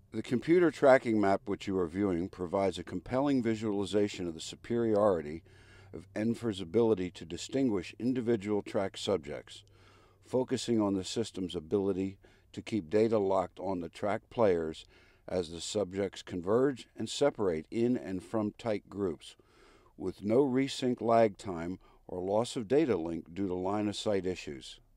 The computer tracking map which you are viewing provides a compelling visualization of the superiority of ENFR's ability to distinguish individual track subjects, focusing on the system's ability to keep data locked on the track players as the subjects converge and separate in and from tight groups, with no resync lag time or loss of data link due to line of sight issues.